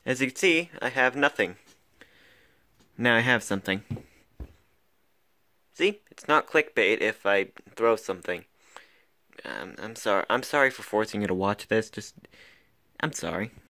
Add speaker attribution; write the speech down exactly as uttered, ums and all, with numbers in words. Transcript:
Speaker 1: As you can see, I have nothing. Now I have something. See? It's not clickbait if I throw something. Um, I'm sorry. I'm sorry for forcing you to watch this. Just, I'm sorry.